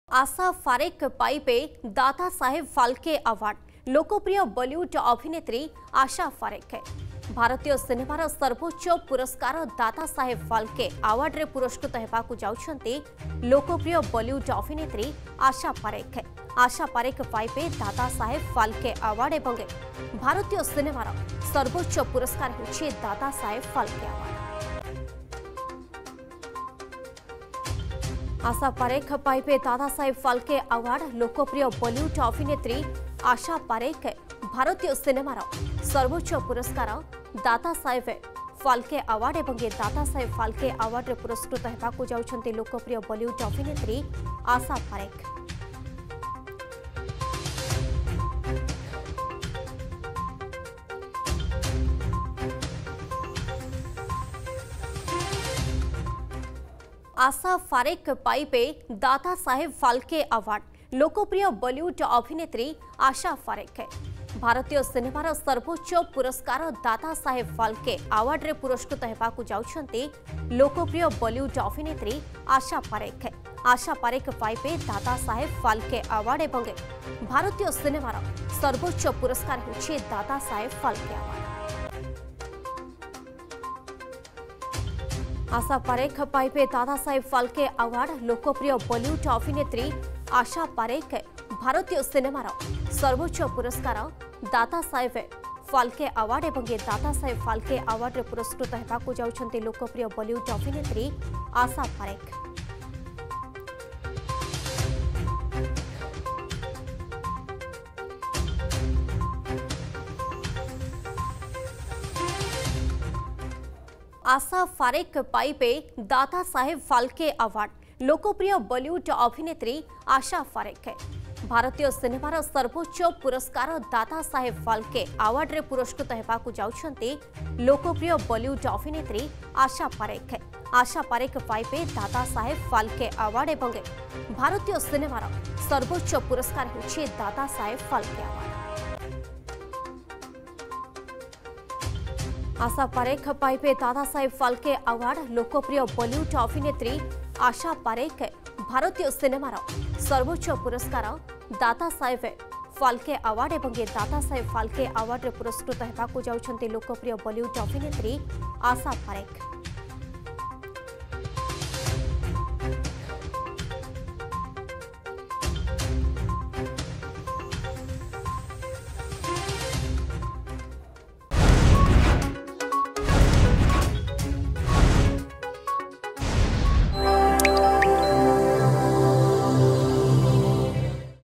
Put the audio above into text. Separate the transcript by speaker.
Speaker 1: आशा पारेख पाइबे दादा साहेब फाल्के अवार्ड। लोकप्रिय बॉलीवुड अभिनेत्री आशा पारेख भारतीय सिनेमार सर्वोच्च पुरस्कार दादा साहेब फाल्के अवार्ड रे पुरस्कृत होगाकू जाउछंती लोकप्रिय बॉलीवुड अभिनेत्री आशा पारेख। आशा पारेख पाइबे दादा साहेब फाल्के अवार्ड एवं भारतीय सिनेमार सर्वोच्च पुरस्कार होछि दादा साहेब फाल्के अवार्ड। आशा पारेख पाइबे दादा साहेब फाल्के अवार्ड। लोकप्रिय बॉलीवुड अभिनेत्री आशा पारेख भारतीय सिनेमार सर्वोच्च पुरस्कार दादा साहेब फाल्के अवार्ड एवं दादा साहेब फाल्के अवार्ड रे पुरस्कृत होगाकू जाउछंती लोकप्रिय बॉलीवुड अभिनेत्री आशा पारेख। आशा पारेख पाइबे दादा साहेब फाल्के अवार्ड। लोकप्रिय बॉलीवुड अभिनेत्री आशा पारेख भारतीय सिनेमार सर्वोच्च पुरस्कार दादा साहेब फाल्के अवार्ड रे पुरस्कृत होगाकू जाउछंती लोकप्रिय बॉलीवुड अभिनेत्री आशा पारेख। आशा पारेख पाइबे दादा साहेब फाल्के अवार्ड एवं भारतीय सिनेमार सर्वोच्च पुरस्कार होछि दादा साहेब फाल्के अवार्ड। आशा पारेख पाइबे दादा साहेब फाल्के अवार्ड। लोकप्रिय बॉलीवुड अभिनेत्री आशा पारेख भारतीय सिनेमार सर्वोच्च पुरस्कार दादा साहेब फाल्के अवार्ड एवं दादा साहेब फाल्के अवार्ड रे पुरस्कृत होगाकू जाउछंती लोकप्रिय बॉलीवुड अभिनेत्री आशा पारेख। आशा पारेख पाइबे दादा साहेब फाल्के अवार्ड। लोकप्रिय बॉलीवुड अभिनेत्री आशा पारेख भारतीय सिनेमार सर्वोच्च पुरस्कार दादा साहेब फाल्के अवार्ड रे पुरस्कृत होगाकू जाउछंती लोकप्रिय बॉलीवुड अभिनेत्री आशा पारेख। आशा पारेख पाइबे दादा साहेब फाल्के अवार्ड एवं भारतीय सिनेमार सर्वोच्च पुरस्कार होछि दादा साहेब फाल्के अवार्ड। आशा पारेख पाइबे दादा साहेब फाल्के अवार्ड। लोकप्रिय बॉलीवुड अभिनेत्री आशा पारेख भारतीय सिनेमार सर्वोच्च पुरस्कार दादा साहेब फाल्के अवार्ड एवं दादा साहेब फाल्के अवार्ड रे पुरस्कृत होगाकू जाउछंती लोकप्रिय बॉलीवुड अभिनेत्री आशा पारेख।